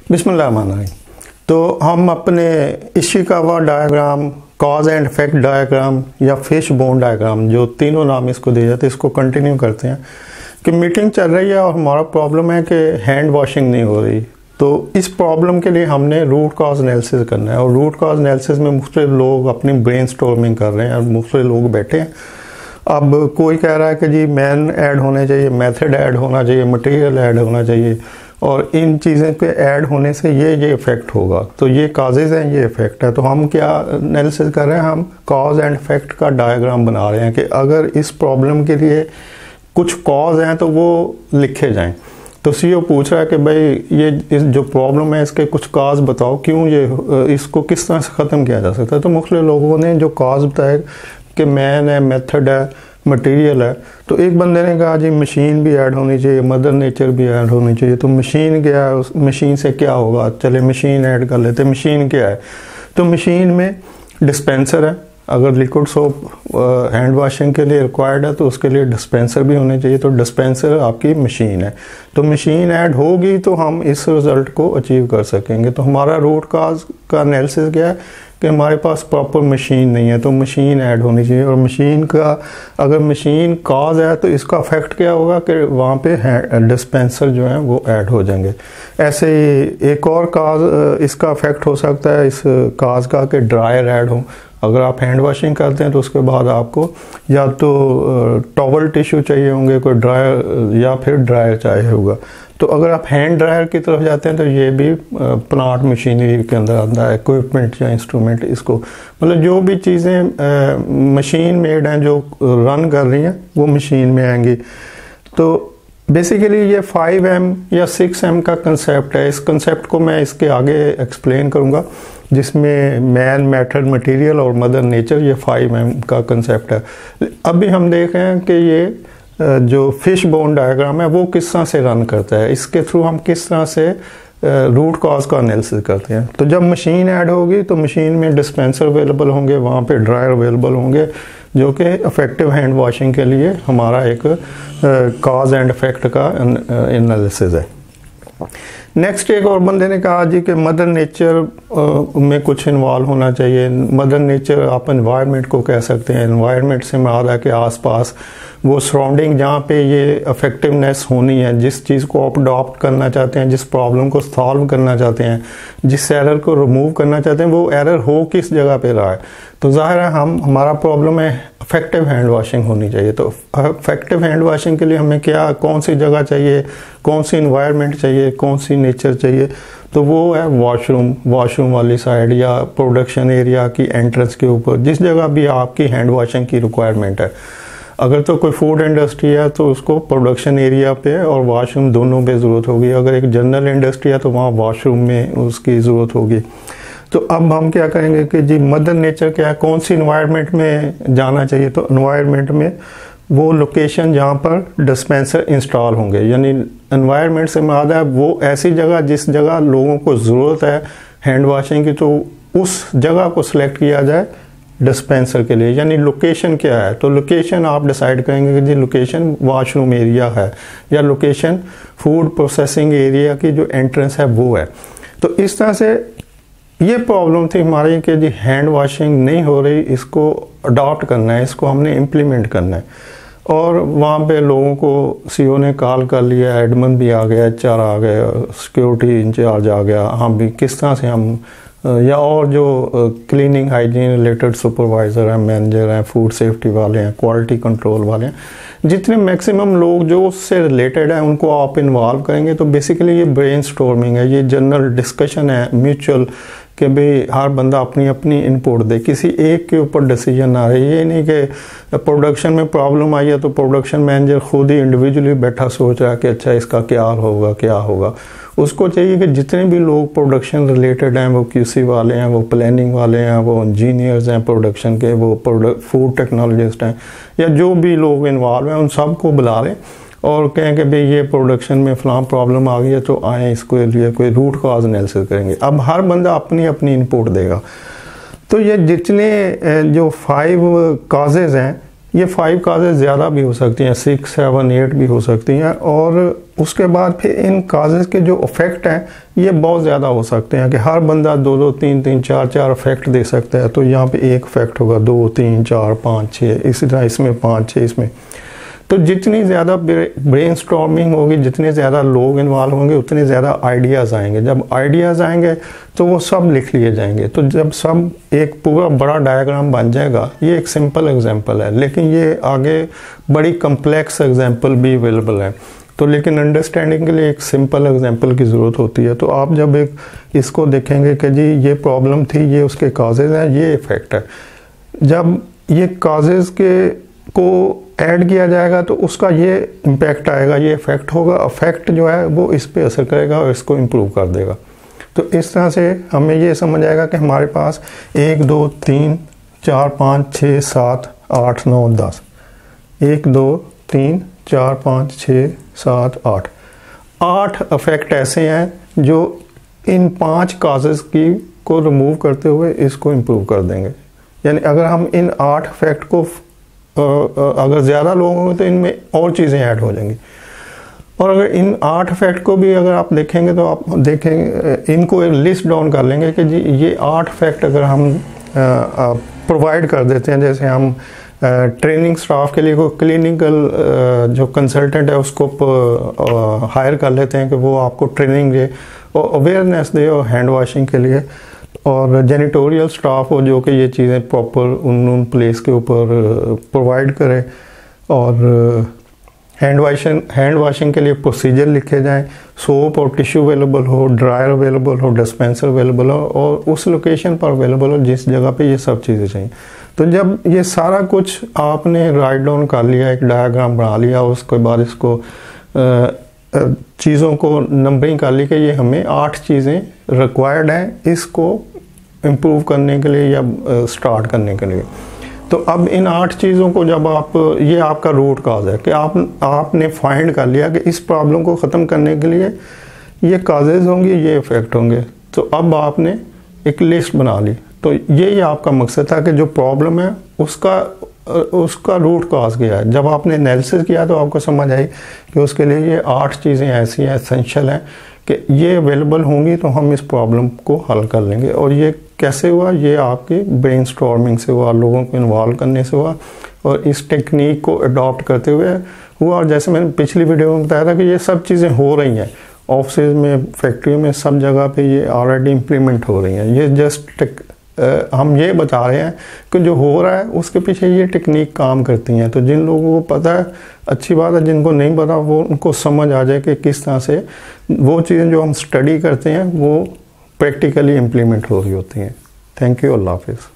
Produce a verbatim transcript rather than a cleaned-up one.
बिस्मिल्लाहिर्रहमानिर्रहीम। तो हम अपने Ishikawa diagram, cause and effect diagram या फिश बोन डायग्राम, जो तीनों नाम इसको दिए जाते हैं, इसको कंटिन्यू करते हैं कि मीटिंग चल रही है और हमारा प्रॉब्लम है कि हैंड वॉशिंग नहीं हो रही। तो इस प्रॉब्लम के लिए हमने रूट कॉज एनालिसिस करना है और रूट कॉज एनालिसिस में मुख्तलिफ लोग अपनी ब्रेन स्टॉर्मिंग कर रहे हैं और मुख्तलिफ लोग बैठे हैं। अब कोई कह रहा है कि जी मैन ऐड होने चाहिए, मेथड ऐड होना चाहिए, मटेरियल ऐड होना चाहिए और इन चीज़ों के ऐड होने से ये ये इफ़ेक्ट होगा। तो ये काजेज़ हैं, ये इफ़ेक्ट है। तो हम क्या एनालिसिस कर रहे हैं, हम कॉज एंड इफेक्ट का डायग्राम बना रहे हैं कि अगर इस प्रॉब्लम के लिए कुछ कॉज हैं तो वो लिखे जाएं। तो सीईओ पूछ रहा है कि भाई ये इस जो प्रॉब्लम है इसके कुछ काज बताओ, क्यों ये इसको किस तरह से ख़त्म किया जा सकता है। तो मुख्तलिफ लोगों ने जो काज बताए कि मैन है, मेथड है, मटेरियल है। तो एक बंदे ने कहा जी मशीन भी ऐड होनी चाहिए, मदर नेचर भी ऐड होनी चाहिए। तो मशीन क्या है, उस मशीन से क्या होगा, चले मशीन ऐड कर लेते। मशीन क्या है, तो मशीन में डिस्पेंसर है। अगर लिक्विड सोप हैंड वॉशिंग के लिए रिक्वायर्ड है तो उसके लिए डिस्पेंसर भी होने चाहिए। तो डिस्पेंसर आपकी मशीन है। तो मशीन ऐड होगी तो हम इस रिज़ल्ट को अचीव कर सकेंगे। तो हमारा रूट काज का एनालिसिस क्या है कि हमारे पास प्रॉपर मशीन नहीं है, तो मशीन ऐड होनी चाहिए। और मशीन का अगर मशीन काज है तो इसका इफेक्ट क्या होगा कि वहाँ पे डिस्पेंसर जो है वो ऐड हो जाएंगे। ऐसे ही एक और काज इसका इफेक्ट हो सकता है इस काज का कि ड्रायर ऐड हो। अगर आप हैंड वॉशिंग करते हैं तो उसके बाद आपको या तो टॉवल टिश्यू चाहिए होंगे, कोई ड्रायर या फिर ड्रायर चाहिए होगा। तो अगर आप हैंड ड्रायर की तरफ जाते हैं तो ये भी प्लांट मशीनरी के अंदर आता है, इक्विपमेंट या इंस्ट्रूमेंट। इसको मतलब जो भी चीज़ें मशीन मेड हैं जो रन कर रही हैं वो मशीन में आएंगी। तो बेसिकली ये फाइव एम या सिक्स एम का कंसेप्ट है। इस कंसेप्ट को मैं इसके आगे एक्सप्लेन करूँगा, जिसमें मैन, मेथड, मटेरियल और मदर नेचर, ये फाइव एम का कंसेप्ट है। अभी हम देख रहे हैं कि ये जो फिश बोन डायग्राम है वो किस तरह से रन करता है, इसके थ्रू हम किस तरह से रूट कॉज का एनालिसिस करते हैं। तो जब मशीन ऐड होगी तो मशीन में डिस्पेंसर अवेलेबल होंगे, वहाँ पे ड्रायर अवेलेबल होंगे, जो कि इफेक्टिव हैंड वॉशिंग के लिए हमारा एक कॉज एंड इफेक्ट का एनालिसिस है। नेक्स्ट एक और बंदे ने कहा जी कि मदर नेचर में कुछ इन्वॉल्व होना चाहिए। मदर नेचर आप एनवायरनमेंट को कह सकते हैं। एनवायरनमेंट से मुराद है कि आसपास वो सराउंडिंग जहाँ पे ये इफेक्टिवनेस होनी है, जिस चीज़ को आप अडॉप्ट करना चाहते हैं, जिस प्रॉब्लम को सॉल्व करना चाहते हैं, जिस एरर को रिमूव करना चाहते हैं, वो एरर हो किस जगह पे रहा है। तो ज़ाहिर है हम हमारा प्रॉब्लम है इफेक्टिव हैंड वॉशिंग होनी चाहिए। तो इफेक्टिव हैंड वॉशिंग के लिए हमें क्या, कौन सी जगह चाहिए, कौन सी इन्वायरमेंट चाहिए, कौन सी नेचर चाहिए। तो वो है वॉशरूम, वॉशरूम वाली साइड या प्रोडक्शन एरिया की एंट्रेंस के ऊपर, जिस जगह भी आपकी हैंड वॉशिंग की रिक्वायरमेंट है। अगर तो कोई फूड इंडस्ट्री है तो उसको प्रोडक्शन एरिया पे और वॉशरूम दोनों पे ज़रूरत होगी। अगर एक जनरल इंडस्ट्री है तो वहाँ वॉशरूम में उसकी ज़रूरत होगी। तो अब हम क्या करेंगे कि जी मदर नेचर क्या है, कौन सी इन्वायरमेंट में जाना चाहिए। तो इन्वायरमेंट में वो लोकेशन जहाँ पर डिस्पेंसर इंस्टॉल होंगे, यानी इन्वायरमेंट से मुराद है वो ऐसी जगह जिस जगह लोगों को ज़रूरत है हैंड वॉशिंग की, तो उस जगह को सिलेक्ट किया जाए डिस्पेंसर के लिए। यानी लोकेशन क्या है, तो लोकेशन आप डिसाइड करेंगे कि जी लोकेशन वॉशरूम एरिया है या लोकेशन फूड प्रोसेसिंग एरिया की जो एंट्रेंस है वो है। तो इस तरह से ये प्रॉब्लम थी हमारी कि जी हैंड वॉशिंग नहीं हो रही, इसको अडॉप्ट करना है, इसको हमने इम्प्लीमेंट करना है। और वहाँ पे लोगों को सीईओ ने कॉल कर लिया, एडमिन भी आ गया, एच आर आ गया, सिक्योरिटी इंचार्ज आ गया, हम भी किस तरह से हम या और जो क्लीनिंग हाइजीन रिलेटेड सुपरवाइज़र हैं, मैनेजर हैं, फूड सेफ्टी वाले हैं, क्वालिटी कंट्रोल वाले हैं, जितने मैक्सिमम लोग जो उससे रिलेटेड हैं उनको आप इन्वॉल्व करेंगे। तो बेसिकली ये ब्रेन स्टॉर्मिंग है, ये जनरल डिस्कशन है म्यूचुअल, कि भाई हर बंदा अपनी अपनी इनपुट दे, किसी एक के ऊपर डिसीजन ना रहे। ये नहीं कि प्रोडक्शन में प्रॉब्लम आई है तो प्रोडक्शन मैनेजर खुद ही इंडिविजुअली बैठा सोच रहा है कि अच्छा इसका क्या होगा क्या होगा। उसको चाहिए कि जितने भी लोग प्रोडक्शन रिलेटेड हैं, वो क्यूसी वाले हैं, वो प्लानिंग वाले हैं, वो इंजीनियर्स हैं प्रोडक्शन के, वो फूड टेक्नोलॉजिस्ट हैं, या जो भी लोग इन्वॉल्व हैं उन सबको बुला लें और कहें कि भाई ये प्रोडक्शन में फ़लाँ प्रॉब्लम आ गई है तो आए इसको लिए कोई रूट कॉज एनालिसिस करेंगे। अब हर बंदा अपनी अपनी इनपुट देगा। तो ये जितने जो फाइव काजेज़ हैं ये फाइव काजेज़ ज़्यादा भी हो सकती हैं, सिक्स सेवन एट भी हो सकती हैं। और उसके बाद फिर इन काजेज़ के जो इफ़ेक्ट हैं ये बहुत ज़्यादा हो सकते हैं कि हर बंदा दो दो तीन तीन चार चार इफ़ेक्ट दे सकता है। तो यहाँ पे एक इफ़ेक्ट होगा, दो तीन चार पाँच छः, इसी तरह इसमें पाँच छः इसमें। तो जितनी ज़्यादा ब्रेन स्टॉर्मिंग होगी, जितने ज़्यादा लोग इन्वॉल्व होंगे, उतने ज़्यादा आइडियाज़ आएंगे। जब आइडियाज़ आएंगे तो वो सब लिख लिए जाएंगे। तो जब सब एक पूरा बड़ा डायग्राम बन जाएगा, ये एक सिंपल एग्जांपल है, लेकिन ये आगे बड़ी कम्प्लेक्स एग्जांपल भी अवेलेबल है। तो लेकिन अंडरस्टैंडिंग के लिए एक सिंपल एग्जांपल की ज़रूरत होती है। तो आप जब एक इसको देखेंगे कि जी ये प्रॉब्लम थी, ये उसके काजेज़ हैं, ये इफ़ेक्ट है, जब ये काजेज़ के को ऐड किया जाएगा तो उसका ये इम्पैक्ट आएगा, ये इफेक्ट होगा। इफेक्ट जो है वो इस पे असर करेगा और इसको इम्प्रूव कर देगा। तो इस तरह से हमें ये समझ आएगा कि हमारे पास एक दो तीन चार पाँच छः सात आठ नौ दस, एक दो तीन चार पाँच छः सात आठ, आठ इफेक्ट ऐसे हैं जो इन पांच काजेज़ की को रिमूव करते हुए इसको इम्प्रूव कर देंगे। यानी अगर हम इन आठ इफेक्ट को अगर ज़्यादा लोग होंगे तो इनमें और चीज़ें ऐड हो जाएंगी। और अगर इन आठ फैक्ट को भी अगर आप देखेंगे तो आप देखेंगे, इनको एक लिस्ट डाउन कर लेंगे कि जी ये आठ फैक्ट अगर हम प्रोवाइड कर देते हैं, जैसे हम ट्रेनिंग स्टाफ के लिए कोई क्लिनिकल जो कंसल्टेंट है उसको हायर कर लेते हैं कि वो आपको ट्रेनिंग दे और अवेयरनेस दे और हैंड वॉशिंग के लिए, और जेनिटोरियल स्टाफ हो जो कि ये चीज़ें प्रॉपर उन उन प्लेस के ऊपर प्रोवाइड करे, और हैंड वॉशिंग हैंड वॉशिंग के लिए प्रोसीजर लिखे जाएं, सोप और टिश्यू अवेलेबल हो, ड्रायर अवेलेबल हो, डिस्पेंसर अवेलेबल हो और उस लोकेशन पर अवेलेबल हो जिस जगह पे ये सब चीज़ें चाहिए। तो जब ये सारा कुछ आपने राइट डाउन कर लिया, एक डायग्राम बना लिया, उसके बाद इसको चीज़ों को नंबरिंग कर ली कि ये हमें आठ चीज़ें रिक्वायर्ड हैं इसको इम्प्रूव करने के लिए या स्टार्ट करने के लिए। तो अब इन आठ चीज़ों को जब आप, ये आपका रूट काज है कि आप आपने फाइंड कर लिया कि इस प्रॉब्लम को ख़त्म करने के लिए ये काजेज़ होंगे, ये इफ़ेक्ट होंगे। तो अब आपने एक लिस्ट बना ली। तो यही आपका मकसद था कि जो प्रॉब्लम है उसका उसका रूट काज क्या है। जब आपने एनालिसिस किया तो आपको समझ आई कि उसके लिए ये आठ चीज़ें ऐसी हैं, एसेंशियल हैं कि ये अवेलेबल होंगी तो हम इस प्रॉब्लम को हल कर लेंगे। और ये कैसे हुआ? ये आपके ब्रेन स्टॉर्मिंग से हुआ, लोगों को इन्वॉल्व करने से हुआ और इस टेक्निक को अडॉप्ट करते हुए हुआ। और जैसे मैंने पिछली वीडियो में बताया था कि ये सब चीज़ें हो रही हैं ऑफिस में, फैक्ट्री में, सब जगह पे ये ऑलरेडी इम्प्लीमेंट हो रही हैं। ये जस्ट आ, हम ये बता रहे हैं कि जो हो रहा है उसके पीछे ये टेक्निक काम करती हैं। तो जिन लोगों को पता है अच्छी बात है, जिनको नहीं पता वो उनको समझ आ जाए कि किस तरह से वो चीज़ें जो हम स्टडी करते हैं वो प्रैक्टिकली इम्प्लीमेंट हो रही होती हैं। थैंक यू, अल्लाह हाफिज़।